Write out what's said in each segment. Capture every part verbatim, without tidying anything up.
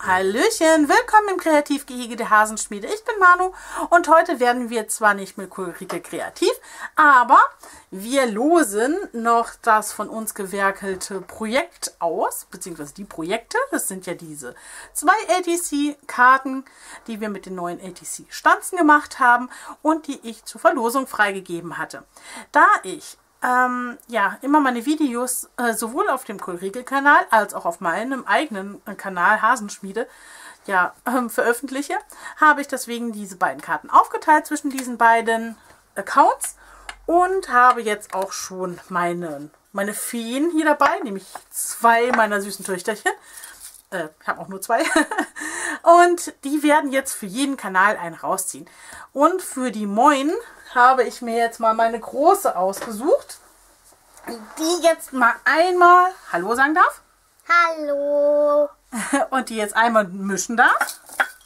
Hallöchen, willkommen im Kreativgehege der Hasenschmiede. Ich bin Manu und heute werden wir zwar nicht mit Ulrike kreativ, aber wir losen noch das von uns gewerkelte Projekt aus, beziehungsweise die Projekte. Das sind ja diese zwei A T C-Karten, die wir mit den neuen A T C-Stanzen gemacht haben und die ich zur Verlosung freigegeben hatte. Da ich Ähm, ja, immer meine Videos äh, sowohl auf dem Ulrike-Kanal als auch auf meinem eigenen äh, Kanal Hasenschmiede ja, ähm, veröffentliche, habe ich deswegen diese beiden Karten aufgeteilt zwischen diesen beiden Accounts und habe jetzt auch schon meine, meine Feen hier dabei, nämlich zwei meiner süßen Töchterchen. Äh, ich habe auch nur zwei. Und die werden jetzt für jeden Kanal einen rausziehen. Und für die Moin habe ich mir jetzt mal meine große ausgesucht, die jetzt mal einmal Hallo sagen darf. Hallo. Und die jetzt einmal mischen darf.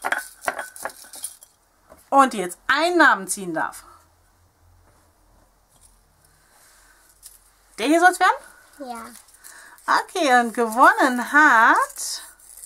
Und die jetzt einen Namen ziehen darf. Der hier soll es werden? Ja. Okay, und gewonnen hat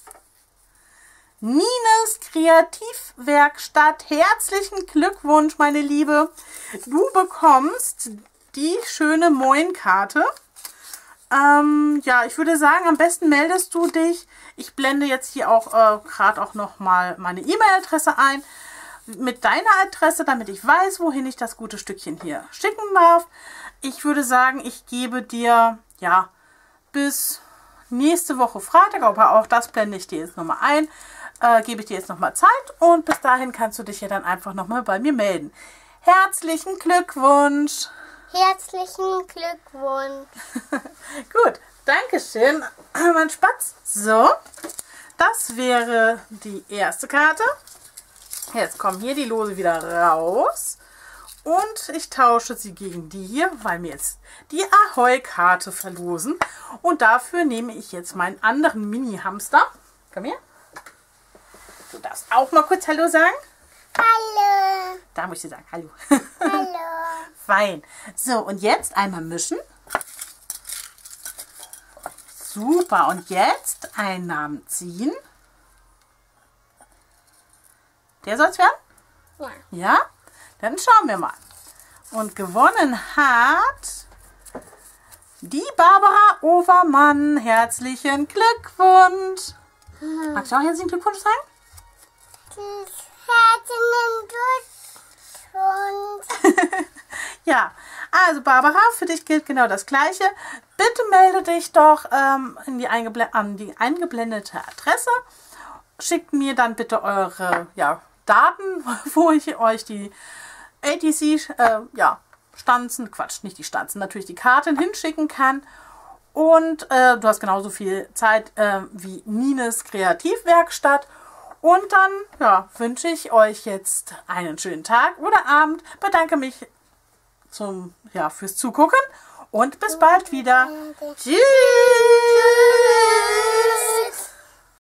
Nines Kreativwerkstatt. Herzlichen Glückwunsch, meine Liebe. Du bekommst die schöne Moin-Karte. Ähm, ja, ich würde sagen, am besten meldest du dich. Ich blende jetzt hier auch äh, gerade auch noch mal meine E-Mail-Adresse ein mit deiner Adresse, damit ich weiß, wohin ich das gute Stückchen hier schicken darf. Ich würde sagen, ich gebe dir ja bis nächste Woche Freitag, aber auch das blende ich dir jetzt nochmal ein. Äh, gebe ich dir jetzt nochmal Zeit und bis dahin kannst du dich ja dann einfach nochmal bei mir melden. Herzlichen Glückwunsch! Herzlichen Glückwunsch! Gut, Dankeschön, mein Spatz. So, das wäre die erste Karte. Jetzt kommen hier die Lose wieder raus und ich tausche sie gegen die hier, weil wir jetzt die Ahoi-Karte verlosen. Und dafür nehme ich jetzt meinen anderen Mini-Hamster. Komm her. Du darfst auch mal kurz Hallo sagen. Hallo. Da muss ich dir sagen, Hallo. Hallo. Fein. So, und jetzt einmal mischen. Super. Und jetzt einen Namen ziehen. Der soll es werden? Ja. Ja? Dann schauen wir mal. Und gewonnen hat die Barbara Overmann. Herzlichen Glückwunsch. Hm. Magst du auch herzlichen Glückwunsch sagen? Herzlichen Glückwunsch. Ja, also Barbara, für dich gilt genau das Gleiche. Bitte melde dich doch ähm, in die an die eingeblendete Adresse. Schickt mir dann bitte eure ja, Daten, wo ich euch die A T C äh, ja, Stanzen, Quatsch, nicht die Stanzen, natürlich die Karten hinschicken kann. Und äh, du hast genauso viel Zeit äh, wie Nines Kreativwerkstatt. Und dann ja, wünsche ich euch jetzt einen schönen Tag oder Abend. Bedanke mich zum, ja, fürs Zugucken und bis bald wieder. Tschüss!